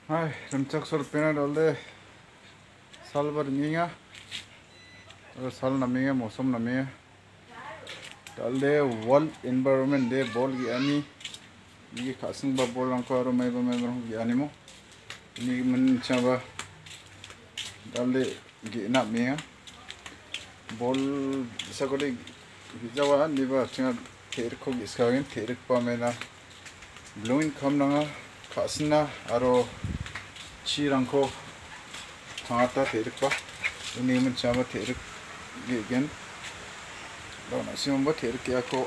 Hai, remcak sol pena dalde sal bar ninga, sal naminga mosam naminga dalde World Environment Day bol gi ani ini kasing ba bol angko aro mai ba gi ani mo ini men chaba dalde gi na minga bol bisa kole gijawa ni ba chinga ter ko gi skagen ter pa mena blowing kam nanga kasna aro 치랑코 장았다 데릭바 이님은 자마 데릭 게겐 너나 시험바 데릭 야코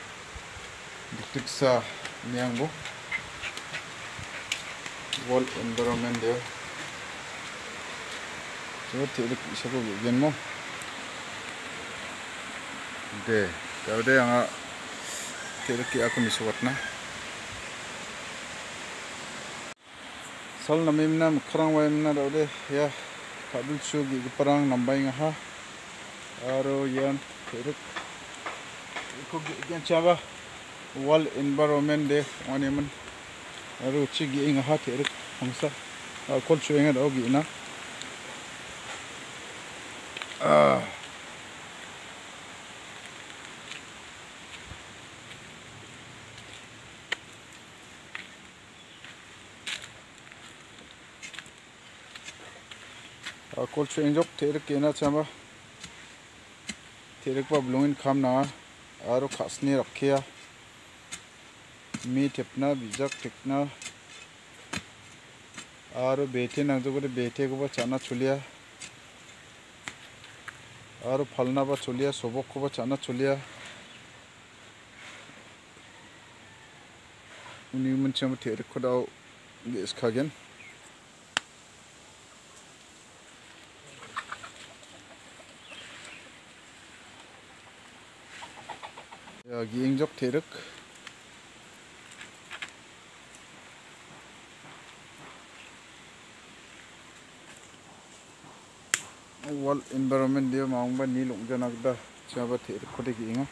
득득사 미양보 월 엔바이런먼트 저 데릭 이셔고 게겐 뭐 네, 다우데 양아 데릭 야코 미소왔나 Sal namimna mukrang waimna daude ya kabel sugi perang nambai ngaha aro yan teruk ko gen chaba World Environment Day waniman aro chigi ngaha teruk hangsa kol chuenga dogi na kol chuenjok teruk kena chama teruk pa blowin kham na aro khasni rakhiya mi tepna bijak tekna aro bete nang jogore bete ko ba chana chuliya aro phalna ba chuliya sobok ko ba chana chuliya uni mun chama teruk ko dau ges khagen 여기 인적 대륵 World Environment Day 마음바 니 롱전하다 자바 대륵 코데기 인가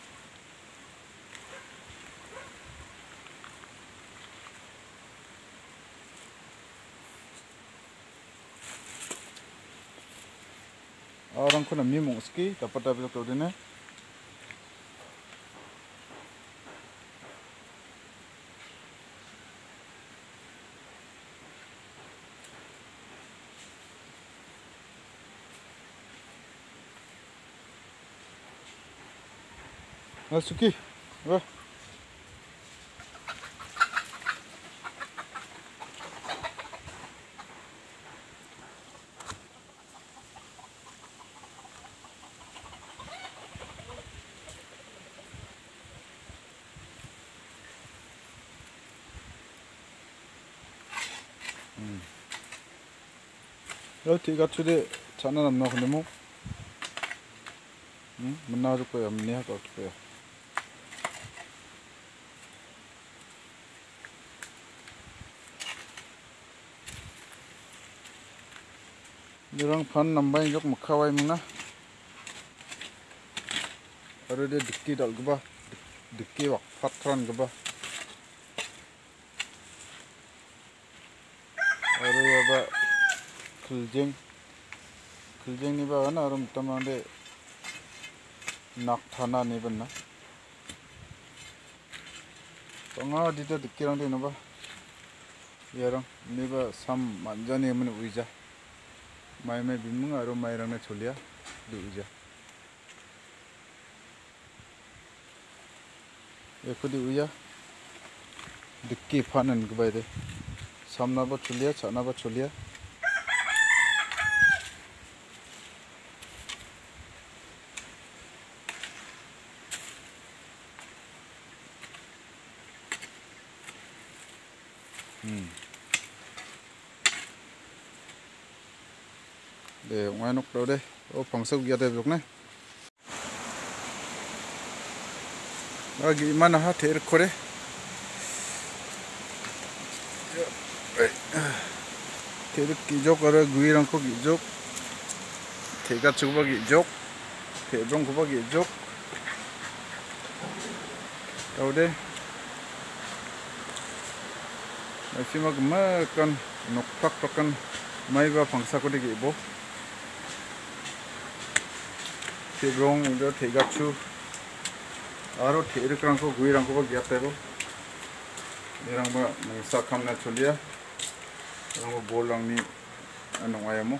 orang ko namni mongski dapat dapat to dene Suki, wah. 여기 같이 자나 남나 근데 뭐, 못 나와줄 거야, 못 내할 거 거야. Nirang pan nambai jok makawai muna. Aru dia dikki dal gaba, dikki wak patran gaba. Aru aba kuljeng ni ba na arum tamande nak thana ni banna. Panga dita dikki rang de no ba. Yarang ni ba sam manjani mun uija. Mai bimung aro mai rangna cholia duja ekudi uya dikki phanan gbaide samna ba cholia chana ba cholia để ngoài nóc đâu đây ô phòng sâu kia đây được này lagi mana ha ter kore ter kijok ara guirang ko kijok tega chuba kijok tebrong ko ba kijok đâu đây Masih mah gemakan noktak prakan maiba pangsa ko digi bo tibrong udah tegachu aro terkrang ko guirang ko gyate bo dirang ba mangsa kamna cholia rang bolang ni anong ayamo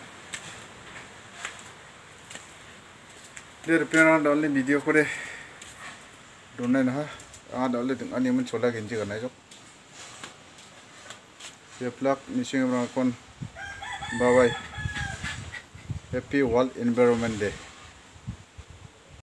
der pena dalne video kore donai na ha dalne ting ani mun chola genji ganai jok ye plak missing rang kon bye bye happy world environment day